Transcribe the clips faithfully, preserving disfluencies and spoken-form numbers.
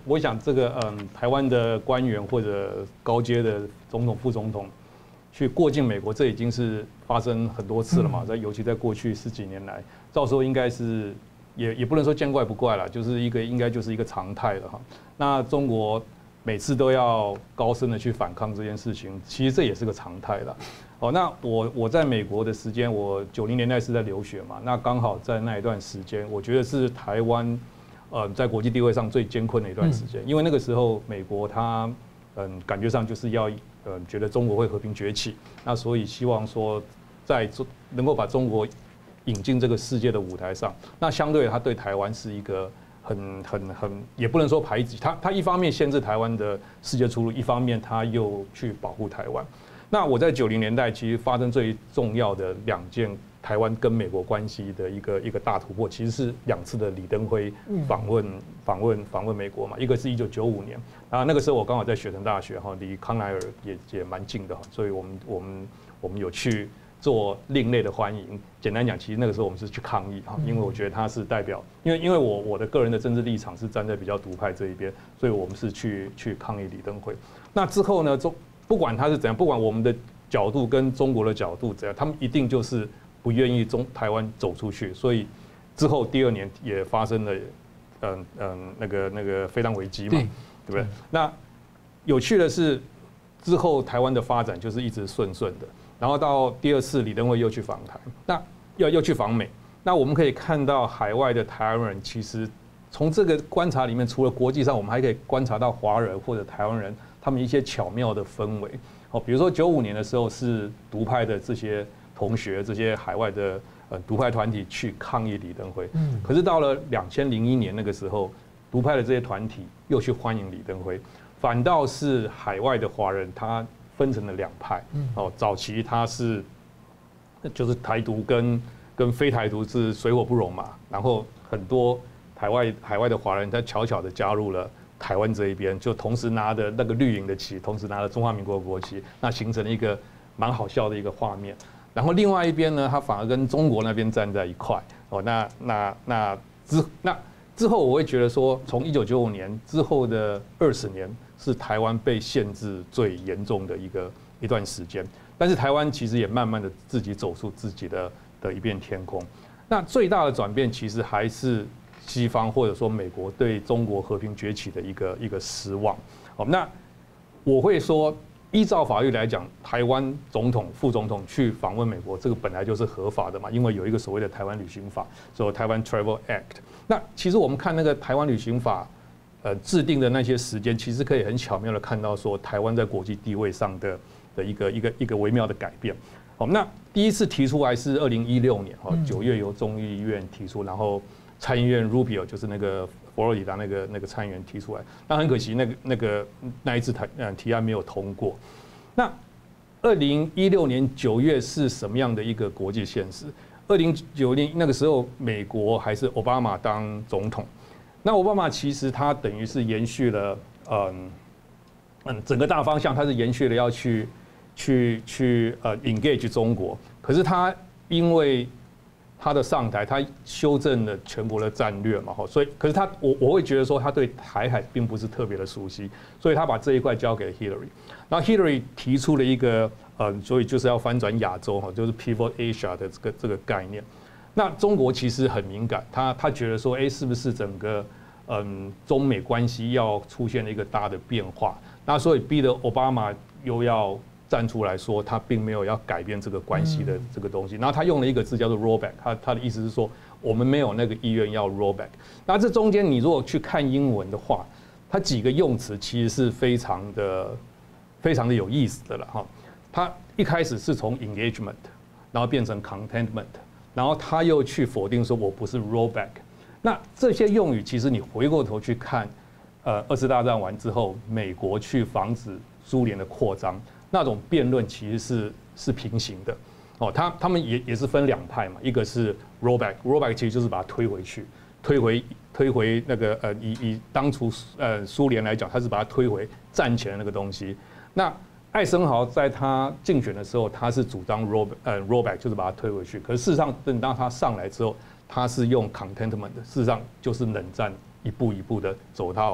我想这个嗯，台湾的官员或者高阶的总统、副总统去过境美国，这已经是发生很多次了嘛。在尤其在过去十几年来，到时候应该是也也不能说见怪不怪了，就是一个应该就是一个常态了哈。那中国每次都要高声的去反抗这件事情，其实这也是个常态了。哦，那我我在美国的时间，我九零年代是在留学嘛，那刚好在那一段时间，我觉得是台湾。呃，在国际地位上最艰困的一段时间，因为那个时候美国它，嗯，感觉上就是要，呃，觉得中国会和平崛起，那所以希望说，在能够把中国引进这个世界的舞台上，那相对它对台湾是一个很很很，也不能说排挤，它它一方面限制台湾的世界出路，一方面它又去保护台湾。那我在九零年代其实发生最重要的两件。台湾跟美国关系的一个一个大突破，其实是两次的李登辉访问访问访问美国嘛，一个是一九九五年啊，那个时候我刚好在雪城大学哈，离康奈尔也也蛮近的哈，所以我们我们我们有去做另类的欢迎。简单讲，其实那个时候我们是去抗议哈，因为我觉得他是代表，因为因为我我的个人的政治立场是站在比较独派这一边，所以我们是去去抗议李登辉。那之后呢，中不管他是怎样，不管我们的角度跟中国的角度怎样，他们一定就是。不愿意中台湾走出去，所以之后第二年也发生了，嗯嗯那个那个飞弹危机嘛，对不对？那有趣的是，之后台湾的发展就是一直顺顺的，然后到第二次李登辉又去访台，那又又去访美，那我们可以看到海外的台湾人其实从这个观察里面，除了国际上，我们还可以观察到华人或者台湾人他们一些巧妙的氛围。哦，比如说九五年的时候是独派的这些。同学这些海外的呃独派团体去抗议李登辉，嗯，可是到了两千零一年那个时候，独派的这些团体又去欢迎李登辉，反倒是海外的华人他分成了两派，哦，早期他是就是台独跟跟非台独是水火不容嘛，然后很多海外海外的华人他悄悄的加入了台湾这一边，就同时拿着那个绿营的旗，同时拿着中华民国国旗，那形成了一个蛮好笑的一个画面。然后另外一边呢，他反而跟中国那边站在一块哦。那那那之那之后，我会觉得说，从一九九五年之后的二十年，是台湾被限制最严重的一个一段时间。但是台湾其实也慢慢的自己走出自己的的一片天空。那最大的转变，其实还是西方或者说美国对中国和平崛起的一个一个失望。哦，那我会说。依照法律来讲，台湾总统、副总统去访问美国，这个本来就是合法的嘛，因为有一个所谓的台湾旅行法，所以台湾 Travel Act。那其实我们看那个台湾旅行法，呃，制定的那些时间，其实可以很巧妙的看到说，台湾在国际地位上的的一个一个一个微妙的改变。好，那第一次提出来是二零一六年哈，九月由众议院提出，然后参议院 Rubio 就是那个。佛罗里达那个那个参议员提出来，那很可惜，那个那个那一次提提案没有通过。那二零一六年九月是什么样的一个国际现实？二零九零那个时候，美国还是奥巴马当总统。那奥巴马其实他等于是延续了，嗯嗯，整个大方向，他是延续了要去去去呃 engage 中国，可是他因为他的上台，他修正了全国的战略嘛，所以，可是他我我会觉得说，他对台海并不是特别的熟悉，所以他把这一块交给了 Hillary。然后 Hillary 提出了一个呃，所以就是要翻转亚洲哈，就是 Pivot Asia 的这个这个概念。那中国其实很敏感，他他觉得说，哎，是不是整个嗯中美关系要出现了一个大的变化？那所以逼得奥巴马又要。站出来说，他并没有要改变这个关系的这个东西。然后他用了一个字叫做 rollback， 他他的意思是说，我们没有那个意愿要 rollback。那这中间你如果去看英文的话，它几个用词其实是非常的非常的有意思的了哈。他一开始是从 engagement， 然后变成 contentment， 然后他又去否定说我不是 rollback。那这些用语其实你回过头去看，呃，二次大战完之后，美国去防止苏联的扩张。那种辩论其实是是平行的，哦，他他们也也是分两派嘛，一个是 rollback，rollback 其实就是把它推回去，推回推回那个呃以以当初呃苏联来讲，他是把它推回战前的那个东西。那艾森豪在他竞选的时候，他是主张 roll 呃 rollback 就是把它推回去，可是事实上等到他上来之后，他是用 contentment， 事实上就是冷战一步一步的走到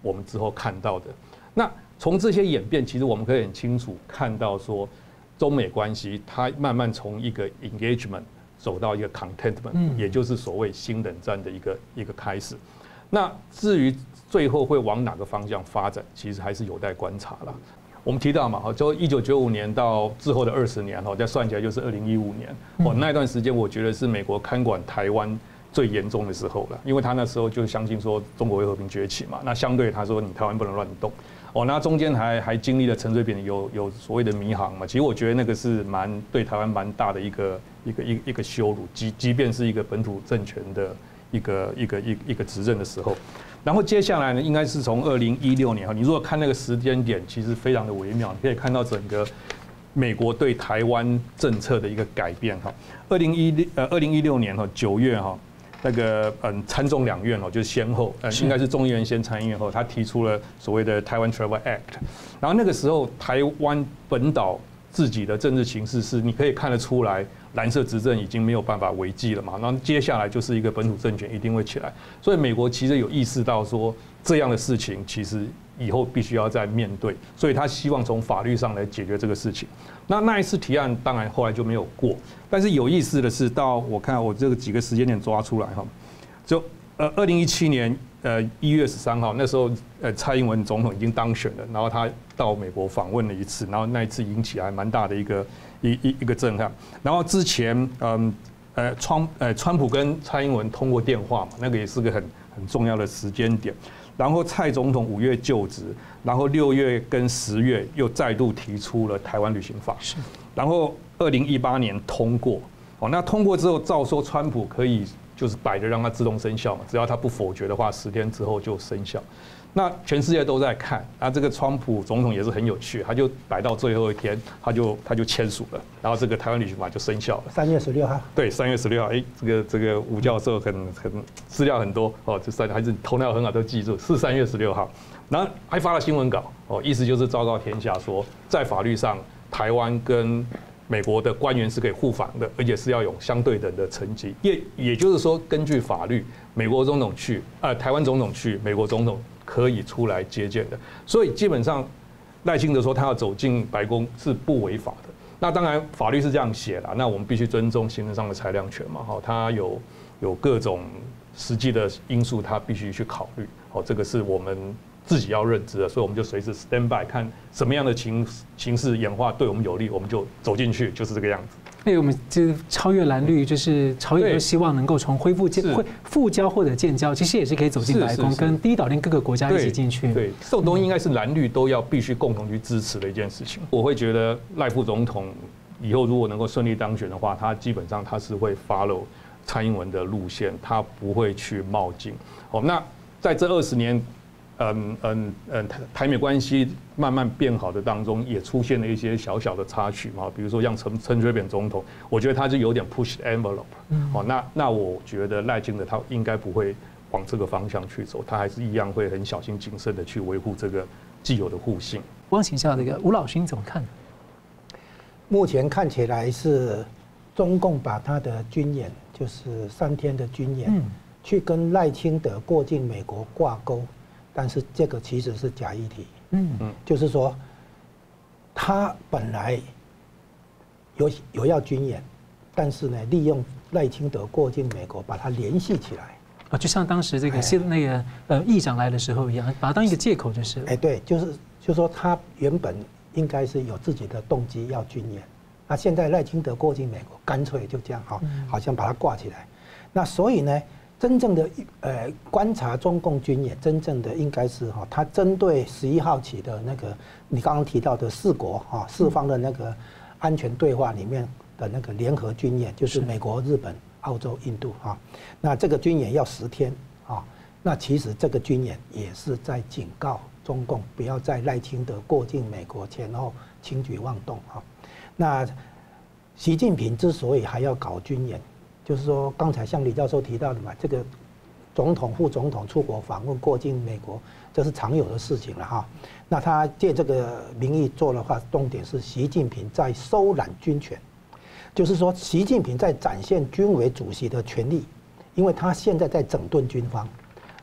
我们之后看到的。那从这些演变，其实我们可以很清楚看到说，中美关系它慢慢从一个 engagement 走到一个 contentment，、嗯、也就是所谓新冷战的一个一个开始。那至于最后会往哪个方向发展，其实还是有待观察了。我们提到嘛，就一九九五年到之后的二十年，再算起来就是二零一五年。哦，那一段时间我觉得是美国看管台湾最严重的时候了，因为他那时候就相信说中国会和平崛起嘛，那相对他说你台湾不能乱动。哦，那中间还还经历了陈水扁有有所谓的迷航嘛，其实我觉得那个是蛮对台湾蛮大的一个一个一一个羞辱，即即便是一个本土政权的一个一个一一个执政的时候。然后接下来呢，应该是从二零一六年哈，你如果看那个时间点，其实非常的微妙，你可以看到整个美国对台湾政策的一个改变哈。二零一六呃二零一六年哈九月哈，那个嗯参众两院哦，就是先后呃应该是众议院先参议院后，他提出了所谓的台湾 Travel Act， 然后那个时候台湾本岛自己的政治情势是你可以看得出来。蓝色执政已经没有办法维系了嘛，然后接下来就是一个本土政权一定会起来，所以美国其实有意识到说这样的事情其实以后必须要再面对，所以他希望从法律上来解决这个事情。那那一次提案当然后来就没有过，但是有意思的是，到我看我这个几个时间点抓出来哈，就呃二零一七年呃一月十三号那时候呃蔡英文总统已经当选了，然后他到美国访问了一次，然后那一次引起还蛮大的一个。一一一个震撼，然后之前嗯呃川呃川普跟蔡英文通过电话嘛，那个也是个很很重要的时间点。然后蔡总统五月就职，然后六月跟十月又再度提出了台湾旅行法，是，然后二零一八年通过，哦，那通过之后，照说川普可以就是摆着让它自动生效嘛，只要他不否决的话，十天之后就生效。那全世界都在看，啊，这个川普总统也是很有趣，他就摆到最后一天，他就他就签署了，然后这个台湾旅行法就生效了。 三月十六号。对， 三月十六号，哎，这个这个吴教授很很资料很多哦，这三还是头脑很好，都记住是三月十六号，然后还发了新闻稿哦，意思就是昭告天下说，在法律上台湾跟美国的官员是可以互访的，而且是要有相对等的层级，也也就是说，根据法律，美国总统去，呃，台湾总统去，美国总统可以出来接见的。所以基本上，赖清德说他要走进白宫是不违法的。那当然法律是这样写啦，那我们必须尊重行政上的裁量权嘛，哈，他有有各种实际的因素，他必须去考虑，哦，这个是我们自己要认知的，所以我们就随时 stand by， 看什么样的情情势演化对我们有利，我们就走进去，就是这个样子。 那我们就超越蓝绿，就是朝野都希望能够从恢复建、会复交或者建交，其实也是可以走进白宫，跟第一岛链各个国家一起进去。 对，这种东西应该是蓝绿都要必须共同去支持的一件事情。我会觉得赖副总统以后如果能够顺利当选的话，他基本上他是会 follow 蔡英文的路线，他不会去冒进。哦，那在这二十年。嗯嗯嗯，台美关系慢慢变好的当中，也出现了一些小小的插曲嘛，比如说像陈陈水扁总统，我觉得他就有点 push the envelope，哦，那那我觉得赖清德他应该不会往这个方向去走，他还是一样会很小心谨慎的去维护这个既有的互信。 我想请教这个吴老师你怎么看？ 目前看起来是中共把他的军演，就是三天的军演，去跟赖清德过境美国挂钩。但是这个其实是假议题，嗯嗯，就是说，他本来有有要军演，但是呢，利用赖清德过境美国，把它联系起来， 啊，就像当时这个那个呃议长来的时候一样，把它当一个借口就是。 哎，对，就是就是说他原本应该是有自己的动机要军演，那现在赖清德过境美国，干脆就这样哈，好像把它挂起来，那所以呢。真正的呃观察中共军演，真正的应该是哈，他针对十一号起的那个你刚刚提到的四国哈四方的那个安全对话里面的那个联合军演，就是美国、日本、澳洲、印度哈。那这个军演要十天啊，那其实这个军演也是在警告中共不要在赖清德过境美国前后轻举妄动哈。那习近平之所以还要搞军演，就是说，刚才像李教授提到的嘛，这个总统、副总统出国访问、过境美国，这是常有的事情了哈。那他借这个名义做的话，重点是习近平在收揽军权，就是说，习近平在展现军委主席的权力，因为他现在在整顿军方，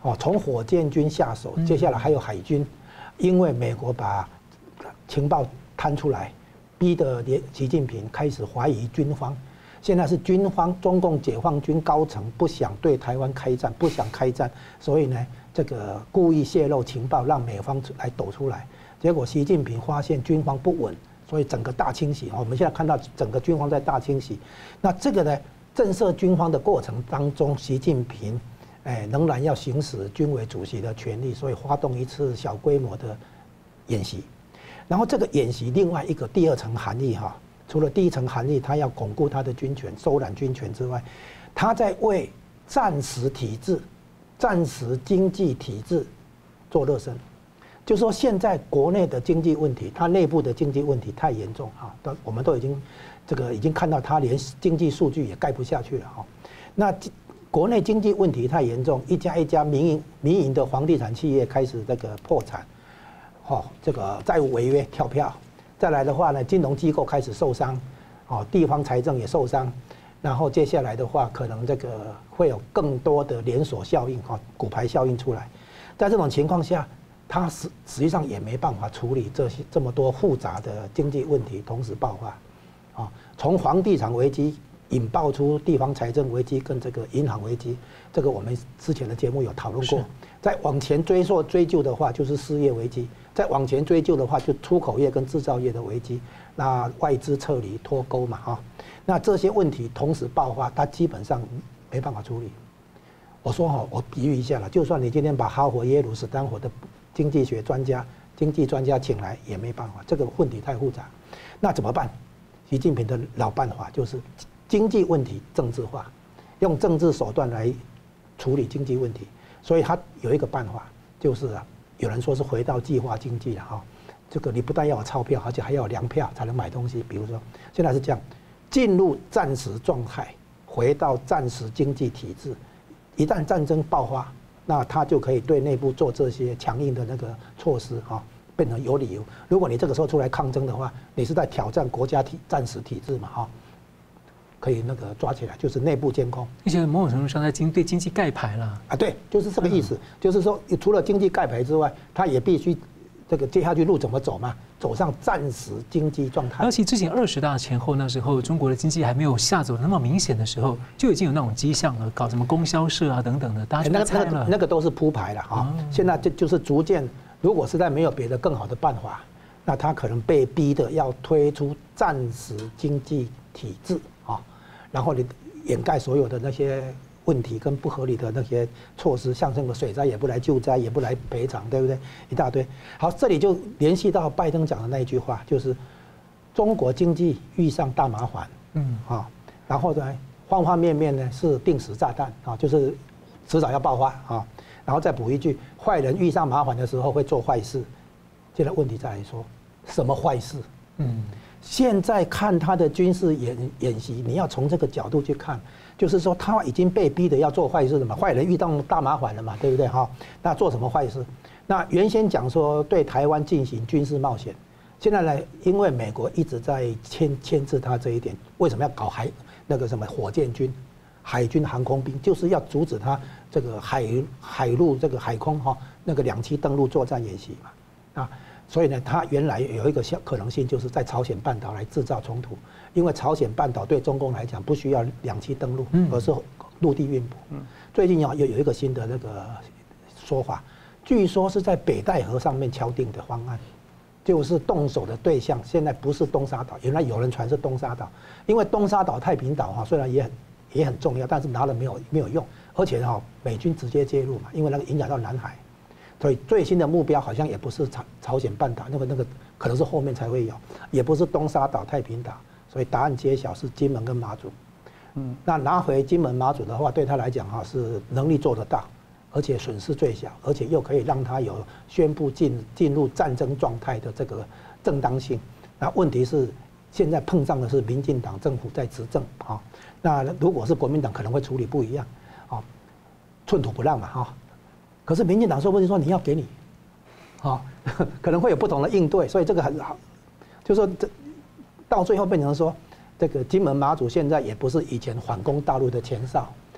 哦，从火箭军下手，接下来还有海军，因为美国把情报摊出来，逼得连习近平开始怀疑军方。现在是军方，中共解放军高层不想对台湾开战，不想开战，所以呢，这个故意泄露情报，让美方来抖出来。结果习近平发现军方不稳，所以整个大清洗。我们现在看到整个军方在大清洗。那这个呢，震慑军方的过程当中，习近平，哎，仍然要行使军委主席的权利，所以发动一次小规模的演习。然后这个演习另外一个第二层含义哈。除了第一层含义，他要巩固他的军权、收揽军权之外，他在为战时体制、战时经济体制做热身。就说现在国内的经济问题，它内部的经济问题太严重啊，都我们都已经这个已经看到，它连经济数据也盖不下去了哈。那国内经济问题太严重，一家一家民营民营的房地产企业开始这个破产，哦，这个债务违约跳票。再来的话呢，金融机构开始受伤，哦，地方财政也受伤，然后接下来的话，可能这个会有更多的连锁效应，哈，骨牌效应出来。在这种情况下，它实实际上也没办法处理这些这么多复杂的经济问题同时爆发，啊，从房地产危机引爆出地方财政危机跟这个银行危机，这个我们之前的节目有讨论过。再往前追溯追究的话，就是失业危机。再往前追究的话，就出口业跟制造业的危机，那外资撤离脱钩嘛，哈，那这些问题同时爆发，它基本上没办法处理。我说哈，我比喻一下了，就算你今天把哈佛、耶鲁、斯坦福的经济学专家、经济专家请来，也没办法，这个问题太复杂。那怎么办？习近平的老办法就是经济问题政治化，用政治手段来处理经济问题。所以他有一个办法，就是啊。有人说是回到计划经济了哈，这个你不但要有钞票，而且还要有粮票才能买东西。比如说，现在是这样，进入战时状态，回到战时经济体制，一旦战争爆发，那他就可以对内部做这些强硬的那个措施哈，变成有理由。如果你这个时候出来抗争的话，你是在挑战国家体战时体制嘛哈，可以那个抓起来，就是内部监控。 而且某种程度上，在经对经济盖牌了啊，对，就是这个意思。嗯、就是说，除了经济盖牌之外，他也必须这个接下去路怎么走嘛，走上战时经济状态。 而且之前二十大前后那时候，中国的经济还没有下走那么明显的时候，就已经有那种迹象了，搞什么供销社啊等等的，大家就猜了。 那个那个都是铺排了哈。哦、现在就就是逐渐，如果实在没有别的更好的办法，那他可能被逼的要推出战时经济体制啊。然后你掩盖所有的那些问题跟不合理的那些措施，像这个水灾也不来救灾，也不来赔偿，对不对？一大堆。好，这里就联系到拜登讲的那一句话，就是中国经济遇上大麻烦，嗯啊，然后呢，方方面面呢是定时炸弹啊，就是迟早要爆发啊。然后再补一句，坏人遇上麻烦的时候会做坏事。现在问题在于说，什么坏事？嗯。现在看他的军事演演习，你要从这个角度去看，就是说他已经被逼的要做坏事了嘛，坏人遇到大麻烦了嘛，对不对哈？那做什么坏事？那原先讲说对台湾进行军事冒险，现在呢，因为美国一直在牵牵制他这一点，为什么要搞海那个什么火箭军、海军航空兵，就是要阻止他这个海海陆这个海空哈那个两栖登陆作战演习嘛，啊。所以呢，它原来有一个可能性，就是在朝鲜半岛来制造冲突，因为朝鲜半岛对中共来讲不需要两栖登陆，而是陆地运补。最近啊，有有一个新的那个说法，据说是在北戴河上面敲定的方案，就是动手的对象现在不是东沙岛，原来有人传是东沙岛，因为东沙岛、太平岛哈虽然也很也很重要，但是拿了没有没有用，而且哈美军直接介入嘛，因为那个影响到南海。所以最新的目标好像也不是朝朝鲜半岛，那个那个可能是后面才会有，也不是东沙岛、太平岛，所以答案揭晓是金门跟马祖。嗯，那拿回金门、马祖的话，对他来讲哈是能力做得到，而且损失最小，而且又可以让他有宣布进进入战争状态的这个正当性。那问题是现在碰上的是民进党政府在执政啊，那如果是国民党可能会处理不一样，啊，寸土不让嘛哈。可是民进党说不定说你要给你，啊，可能会有不同的应对，所以这个很好，就说这到最后变成说，这个金门马祖现在也不是以前反攻大陆的前哨，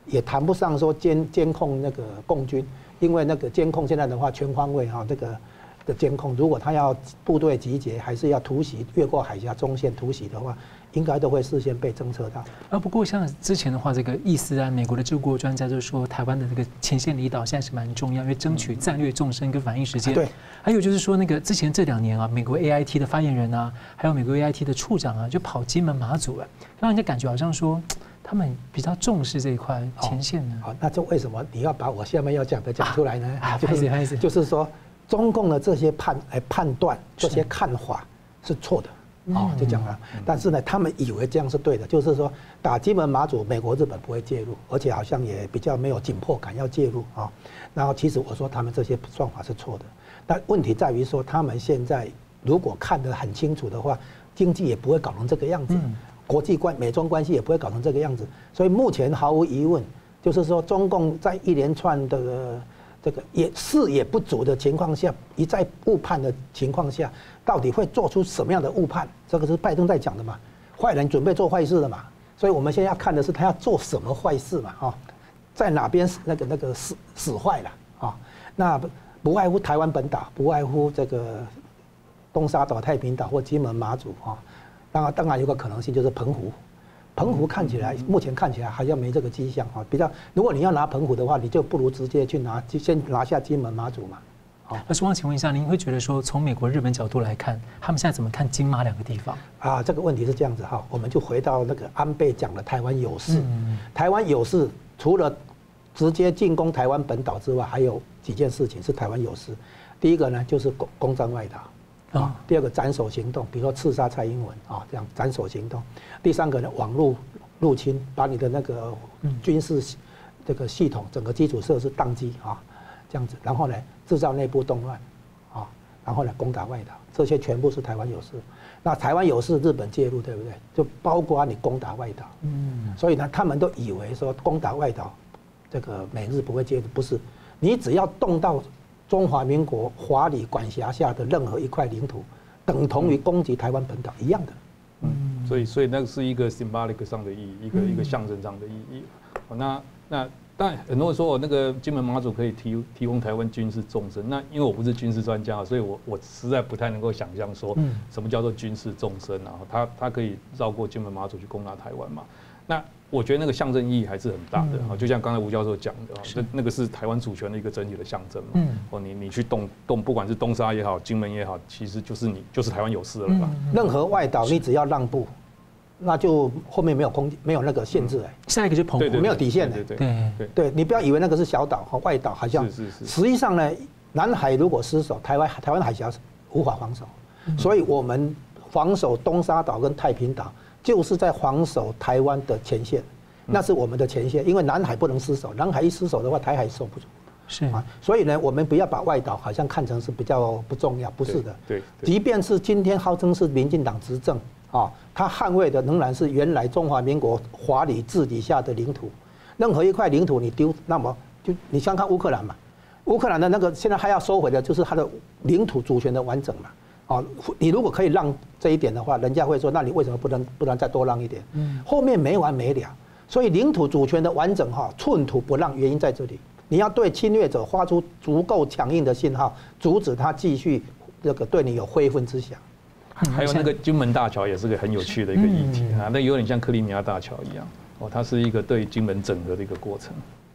也谈不上说监监控那个共军，因为那个监控现在的话全方位哈，这个的监控，如果他要部队集结，还是要突袭越过海峡中线突袭的话，应该都会事先被侦测到。 啊，不过像之前的话，这个易思安美国的救国专家就说，台湾的这个前线离岛现在是蛮重要，因为争取战略纵深跟反应时间。 对。 还有就是说，那个之前这两年啊，美国 A I T 的发言人啊，还有美国 A I T 的处长啊，就跑金门马祖了，让人家感觉好像说他们比较重视这一块前线呢。 好，那就为什么你要把我下面要讲的讲出来呢？ 啊，就是就是说，中共的这些判来判断这些看法是错的。哦，就讲了，但是呢，他们以为这样是对的，就是说打金门马祖，美国、日本不会介入，而且好像也比较没有紧迫感要介入啊。然后其实我说他们这些算法是错的，但问题在于说他们现在如果看得很清楚的话，经济也不会搞成这个样子，国际关美中关系也不会搞成这个样子。所以目前毫无疑问，就是说中共在一连串的这个也视野不足的情况下，一再误判的情况下，到底会做出什么样的误判？这个是拜登在讲的嘛？坏人准备做坏事了嘛？所以我们现在要看的是他要做什么坏事嘛？哈，在哪边那个那个使使坏了啊？那不外乎台湾本岛，不外乎这个东沙岛、太平岛或金门、马祖啊。当然，当然有个可能性就是澎湖。澎湖看起来，目前看起来好像没这个迹象啊。比较，如果你要拿澎湖的话，你就不如直接去拿，先拿下金门、马祖嘛。 好，那希望请问一下，您会觉得说，从美国、日本角度来看，他们现在怎么看金马两个地方？ 啊，这个问题是这样子哈，我们就回到那个安倍讲的台湾有事。嗯、台湾有事，除了直接进攻台湾本岛之外，还有几件事情是台湾有事。第一个呢，就是攻攻占外岛。啊，第二个斩首行动，比如说刺杀蔡英文啊，这样斩首行动。第三个呢，网络入侵，把你的那个军事这个系统、整个基础设施宕机啊，这样子。然后呢，制造内部动乱，啊，然后呢，攻打外岛，这些全部是台湾有事。那台湾有事，日本介入，对不对？就包括你攻打外岛。嗯。所以呢，他们都以为说攻打外岛，这个美日不会介入，不是。你只要动到中华民国华理管辖下的任何一块领土，等同于攻击台湾本岛一样的。 嗯，所以所以那个是一个 symbolic 上的意义，一个一个象征上的意义。那那当然很多人说我那个金门马祖可以提提供台湾军事纵深，那因为我不是军事专家，所以我我实在不太能够想象说什么叫做军事纵深啊？它它可以绕过金门马祖去攻打台湾嘛？那我觉得那个象征意义还是很大的啊，就像刚才吴教授讲的，那那个是台湾主权的一个整体的象征嘛。哦，你你去动动，不管是东沙也好，金门也好，其实就是你就是台湾有事了吧？ 任何外岛你只要让步，那就后面没有空没有那个限制哎。 下一个就澎湖没有底线的。 对对对对，你不要以为那个是小岛和外岛，好像是是是。实际上呢，南海如果失守，台湾台湾海峡是无法防守，所以我们防守东沙岛跟太平岛。就是在防守台湾的前线，那是我们的前线，因为南海不能失守，南海一失守的话，台海守不住。 是啊，所以呢，我们不要把外岛好像看成是比较不重要，不是的。 对， 即便是今天号称是民进党执政啊，他捍卫的仍然是原来中华民国华理治理下的领土。任何一块领土你丢，那么就你想看乌克兰嘛，乌克兰的那个现在还要收回的就是它的领土主权的完整嘛。哦，你如果可以让这一点的话，人家会说，那你为什么不能不能再多让一点？嗯，后面没完没了，所以领土主权的完整哈，寸土不让，原因在这里。你要对侵略者发出足够强硬的信号，阻止他继续这个对你有非分之想。 还有那个金门大桥也是个很有趣的一个议题啊，那有点像克里米亚大桥一样哦，它是一个对金门整合的一个过程。